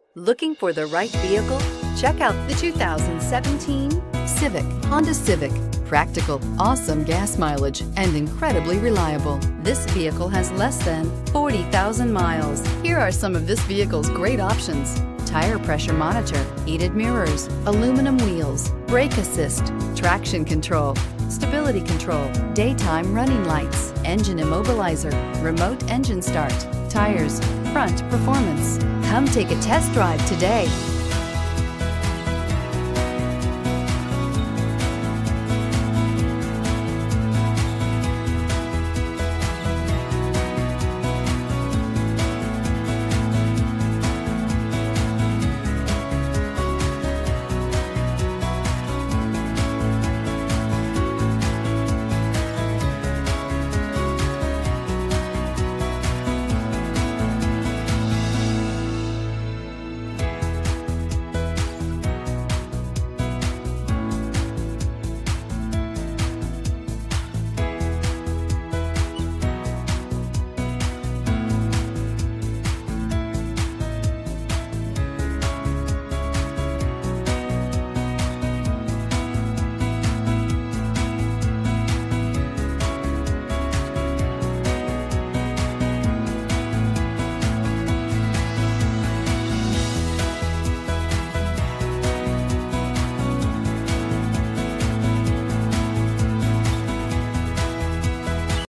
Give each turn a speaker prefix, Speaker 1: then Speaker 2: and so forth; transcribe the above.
Speaker 1: Looking for the right vehicle? Check out the 2017 Civic, Honda Civic. Practical, awesome gas mileage, and incredibly reliable. This vehicle has less than 40,000 miles. Here are some of this vehicle's great options: tire pressure monitor, heated mirrors, aluminum wheels, brake assist, traction control, stability control, daytime running lights, engine immobilizer, remote engine start, tires, front performance. Come take a test drive today.